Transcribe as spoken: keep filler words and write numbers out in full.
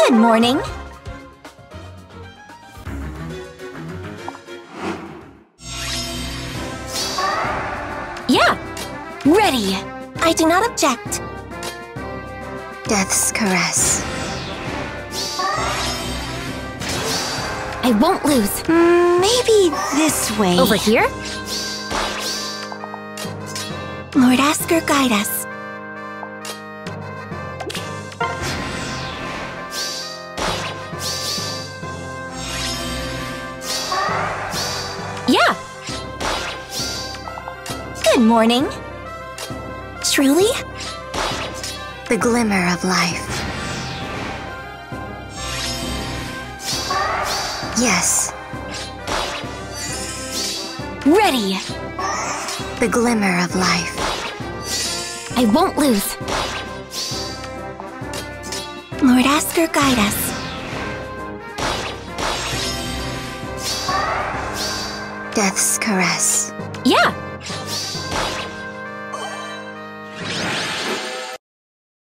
Good morning. Yeah, ready. I do not object. Death's caress. I won't lose. Mm, maybe this way. Over here? Lord Asker, guide us. Yeah. Good morning. Truly? The glimmer of life. Yes. Ready. The glimmer of life. I won't lose. Lord Asker, guide us. Death's caress. Yeah.